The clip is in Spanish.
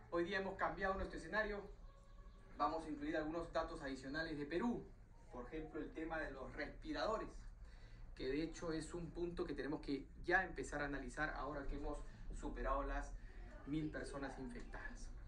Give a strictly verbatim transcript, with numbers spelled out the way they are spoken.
Hoy día hemos cambiado nuestro escenario. Vamos a incluir algunos datos adicionales de Perú. Por ejemplo, el tema de los respiradores, que de hecho es un punto que tenemos que ya empezar a analizar ahora que hemos superado las mil personas infectadas.